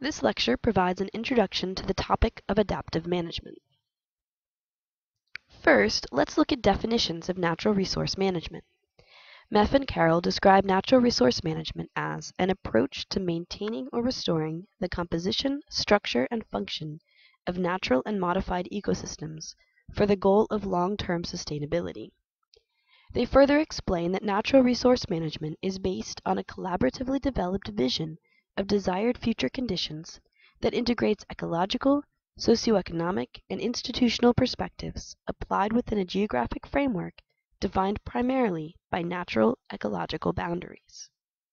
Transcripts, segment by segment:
This lecture provides an introduction to the topic of adaptive management. First, let's look at definitions of natural resource management. Meff and Carroll describe natural resource management as an approach to maintaining or restoring the composition, structure, and function of natural and modified ecosystems for the goal of long-term sustainability. They further explain that natural resource management is based on a collaboratively developed vision of desired future conditions that integrates ecological, socioeconomic, and institutional perspectives applied within a geographic framework defined primarily by natural ecological boundaries.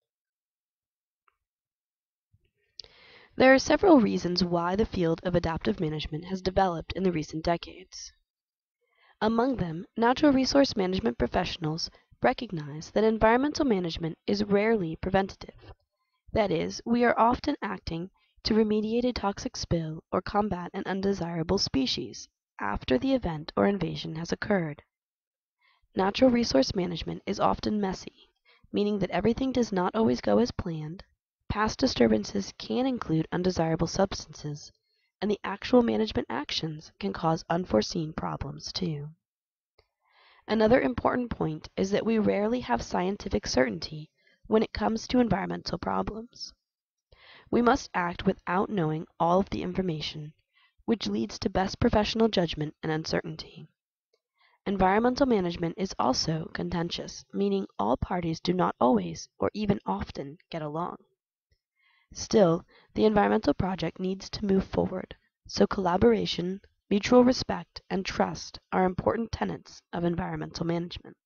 There are several reasons why the field of adaptive management has developed in the recent decades. Among them, natural resource management professionals recognize that environmental management is rarely preventative. That is, we are often acting to remediate a toxic spill or combat an undesirable species after the event or invasion has occurred. Natural resource management is often messy, meaning that everything does not always go as planned. Past disturbances can include undesirable substances, and the actual management actions can cause unforeseen problems too. Another important point is that we rarely have scientific certainty when it comes to environmental problems. We must act without knowing all of the information, which leads to best professional judgment and uncertainty. Environmental management is also contentious, meaning all parties do not always or even often get along. Still, the environmental project needs to move forward, so collaboration, mutual respect, and trust are important tenets of environmental management.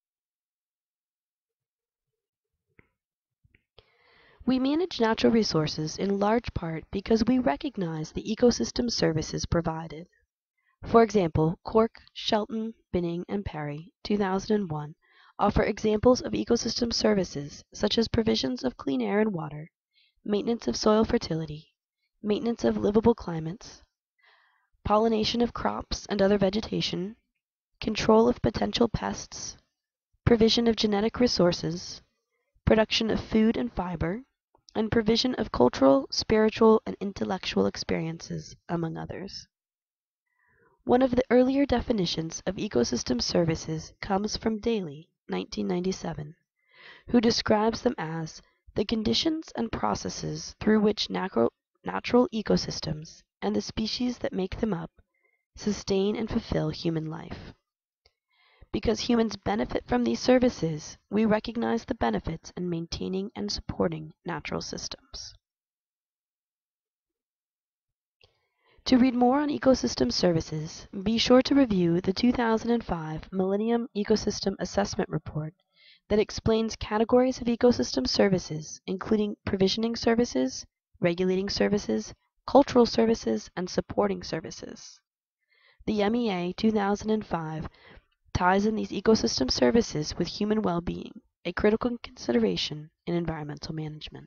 We manage natural resources in large part because we recognize the ecosystem services provided. For example, Cork, Shelton, Binning, and Perry, 2001, offer examples of ecosystem services such as provisions of clean air and water, maintenance of soil fertility, maintenance of livable climates, pollination of crops and other vegetation, control of potential pests, provision of genetic resources, production of food and fiber, and provision of cultural, spiritual, and intellectual experiences, among others. One of the earlier definitions of ecosystem services comes from Daly, 1997, who describes them as the conditions and processes through which natural ecosystems and the species that make them up sustain and fulfill human life. Because humans benefit from these services, we recognize the benefits in maintaining and supporting natural systems. To read more on ecosystem services, be sure to review the 2005 Millennium Ecosystem Assessment Report that explains categories of ecosystem services, including provisioning services, regulating services, cultural services, and supporting services. The MEA 2005 ties in these ecosystem services with human well-being, a critical consideration in environmental management.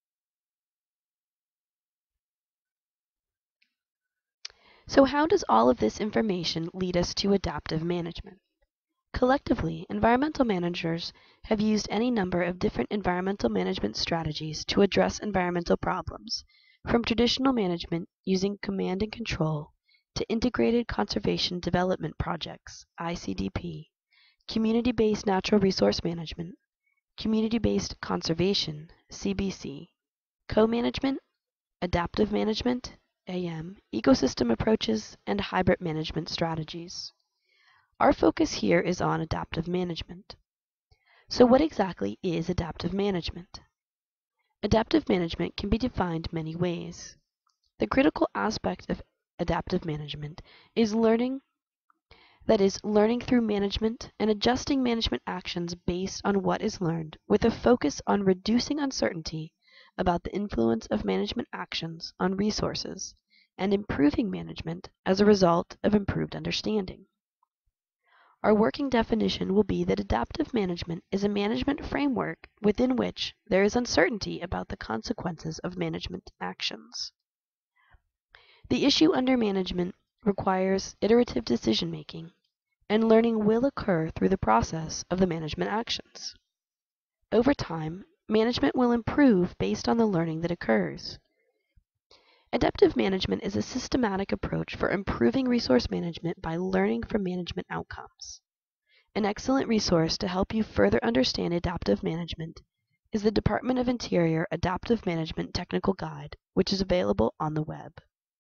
So how does all of this information lead us to adaptive management? Collectively, environmental managers have used any number of different environmental management strategies to address environmental problems, from traditional management using command and control to integrated conservation development projects, ICDP, community-based natural resource management, community-based conservation, CBC, co-management, adaptive management, AM, ecosystem approaches, and hybrid management strategies. Our focus here is on adaptive management. So what exactly is adaptive management? Adaptive management can be defined many ways. The critical aspect of adaptive management is learning, that is, learning through management and adjusting management actions based on what is learned, with a focus on reducing uncertainty about the influence of management actions on resources and improving management as a result of improved understanding. Our working definition will be that adaptive management is a management framework within which there is uncertainty about the consequences of management actions. The issue under management requires iterative decision-making, and learning will occur through the process of the management actions. Over time, management will improve based on the learning that occurs. Adaptive management is a systematic approach for improving resource management by learning from management outcomes. An excellent resource to help you further understand adaptive management is the Department of Interior Adaptive Management Technical Guide, which is available on the web.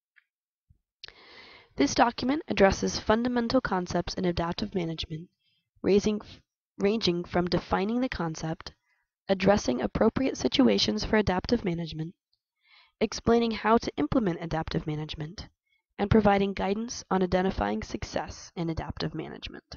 This document addresses fundamental concepts in adaptive management, ranging from defining the concept, addressing appropriate situations for adaptive management, explaining how to implement adaptive management, and providing guidance on identifying success in adaptive management.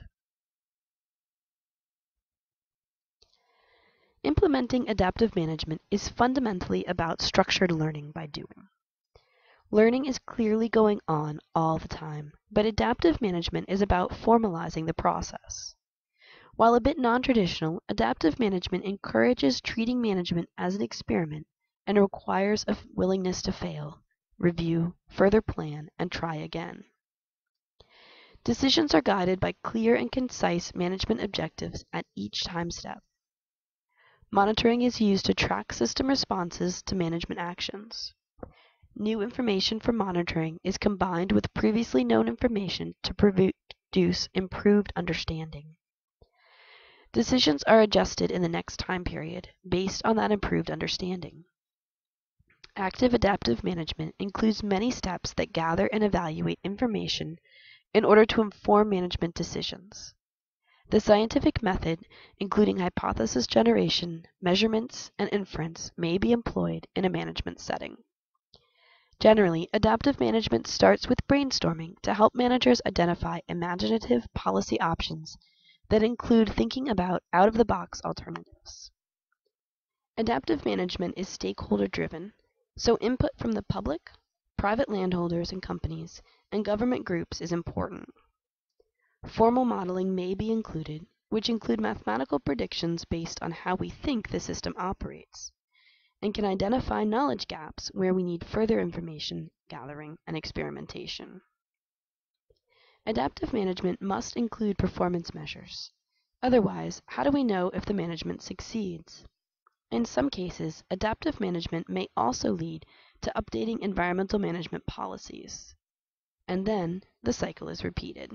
Implementing adaptive management is fundamentally about structured learning by doing. Learning is clearly going on all the time, but adaptive management is about formalizing the process. While a bit non-traditional, adaptive management encourages treating management as an experiment and requires a willingness to fail, review, further plan, and try again. Decisions are guided by clear and concise management objectives at each time step. Monitoring is used to track system responses to management actions. New information from monitoring is combined with previously known information to produce improved understanding. Decisions are adjusted in the next time period based on that improved understanding. Active adaptive management includes many steps that gather and evaluate information in order to inform management decisions. The scientific method, including hypothesis generation, measurements, and inference, may be employed in a management setting. Generally, adaptive management starts with brainstorming to help managers identify imaginative policy options that include thinking about out-of-the-box alternatives. Adaptive management is stakeholder-driven, so input from the public, private landholders and companies, and government groups is important. Formal modeling may be included, which include mathematical predictions based on how we think the system operates, and can identify knowledge gaps where we need further information gathering and experimentation. Adaptive management must include performance measures. Otherwise, how do we know if the management succeeds? In some cases, adaptive management may also lead to updating environmental management policies. And then, the cycle is repeated.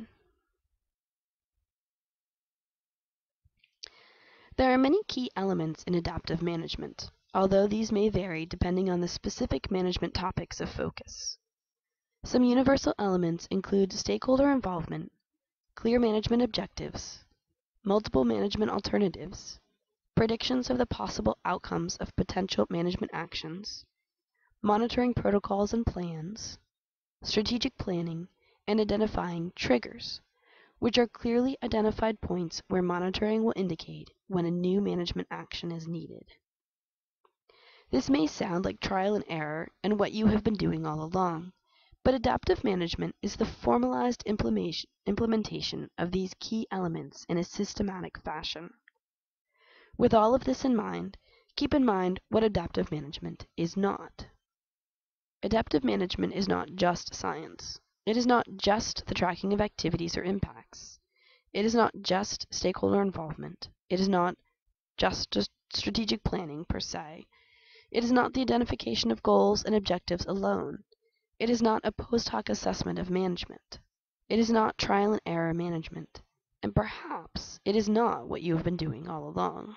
There are many key elements in adaptive management, although these may vary depending on the specific management topics of focus. Some universal elements include stakeholder involvement, clear management objectives, multiple management alternatives, predictions of the possible outcomes of potential management actions, monitoring protocols and plans, strategic planning, and identifying triggers, which are clearly identified points where monitoring will indicate when a new management action is needed. This may sound like trial and error and what you have been doing all along, but adaptive management is the formalized implementation of these key elements in a systematic fashion. With all of this in mind, keep in mind what adaptive management is not. Adaptive management is not just science. It is not just the tracking of activities or impacts. It is not just stakeholder involvement. It is not just strategic planning per se. It is not the identification of goals and objectives alone. It is not a post hoc assessment of management. It is not trial and error management. And perhaps it is not what you have been doing all along.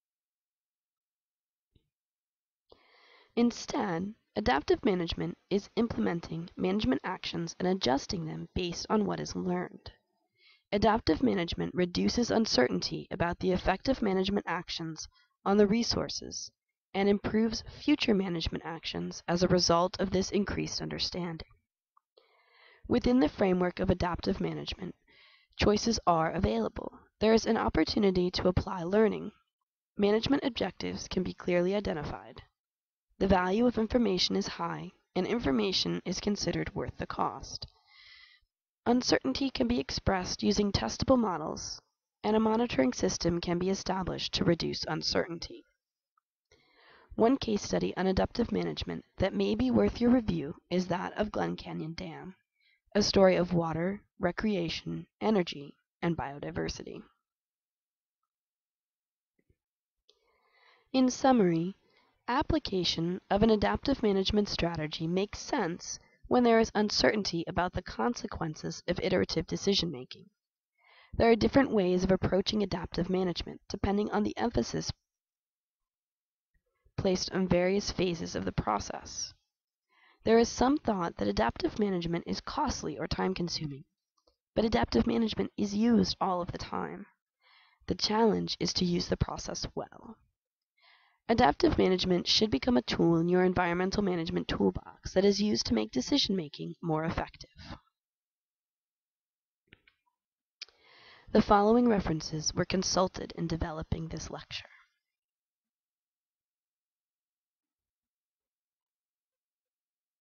Instead, adaptive management is implementing management actions and adjusting them based on what is learned. Adaptive management reduces uncertainty about the effective management actions on the resources and improves future management actions as a result of this increased understanding. Within the framework of adaptive management, choices are available. There is an opportunity to apply learning. Management objectives can be clearly identified. The value of information is high, and information is considered worth the cost. Uncertainty can be expressed using testable models, and a monitoring system can be established to reduce uncertainty. One case study on adaptive management that may be worth your review is that of Glen Canyon Dam, a story of water, recreation, energy, and biodiversity. In summary, Application of an adaptive management strategy makes sense when there is uncertainty about the consequences of iterative decision-making. There are different ways of approaching adaptive management, depending on the emphasis placed on various phases of the process. There is some thought that adaptive management is costly or time-consuming, but adaptive management is used all of the time. The challenge is to use the process well. Adaptive management should become a tool in your environmental management toolbox that is used to make decision-making more effective. The following references were consulted in developing this lecture.